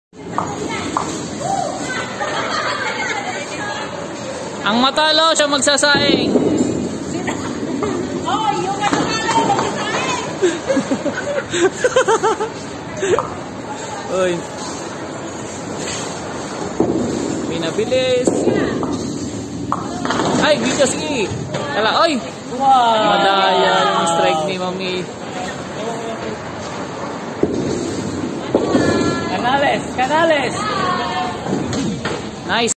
Ang matalo siya magsasaing. Oh, yung matalo magsasaing. Uy. Minabilis. Ay, dito sige. Kala, oy. Wow. Madaya yung strike ni Mami. Canales, Canales. Nice.